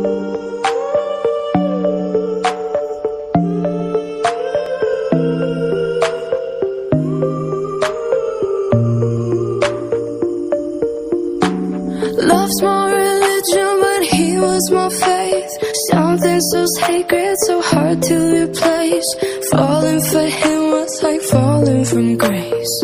Love's my religion, but he was my faith. Something so sacred, so hard to replace. Falling for him was like falling from grace.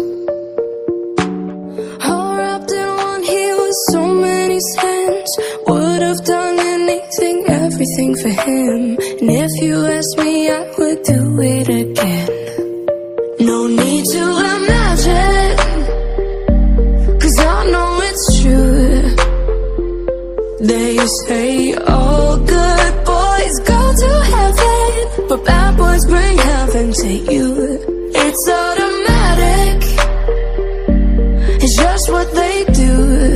All wrapped in one, he was so many sins. Would have done anything, everything for him. And if you asked me, I would do it again. No need to imagine, 'cause I know it's true. They say all good boys go to heaven, but bad boys bring heaven to you. It's automatic, it's just what they do.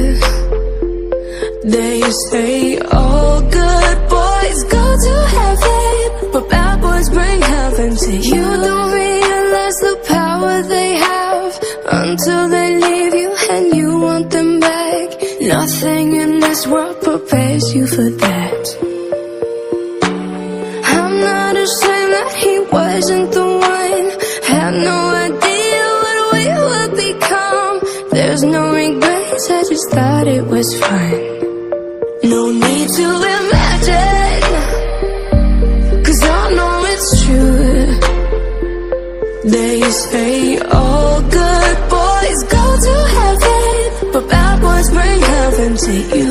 They say all good boys go to heaven, but bad boys bring heaven to you. You don't realize the power they have until they leave you and you want them back. Nothing in this world prepares you for that. I'm not ashamed that he wasn't the one. Had no idea what we would become. There's no regrets, I just thought it was fun. No need to imagine, 'cause I know it's true. They say all good boys go to heaven, but bad boys bring heaven to you.